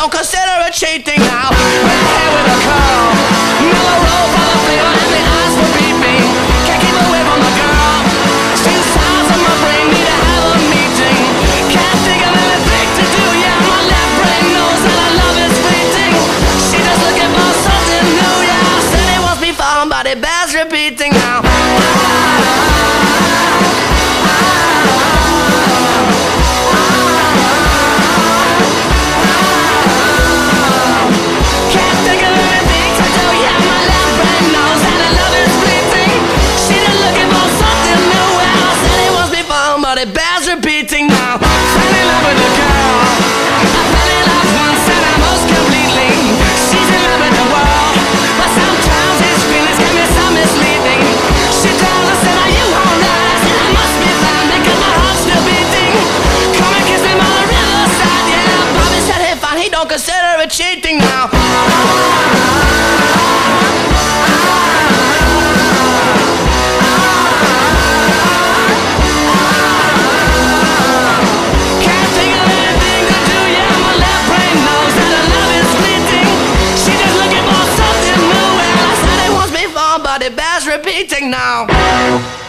don't consider it cheating now. Red hair with a curl, mellow roll full of flavor, and the eyes will beat me. Can't keep away from the girl. Two sides of my brain need to have a meeting. Can't think of anything to do. Yeah, my left brain knows that our love is fleeting. She just looking for something new. Yeah, I said it wants me falling, but it bears repeating now. But it bears repeating now. Fell in love with a girl. I fell in love once and I most completely. She's in love with the world, but sometimes his feelings can be so misleading. She tells us that are you on that? I said I must be fine because my heart's still beating. Come and kiss me by the riverside. Yeah, Bobby said hey fine, he don't consider it cheating now. But it bears repeating now.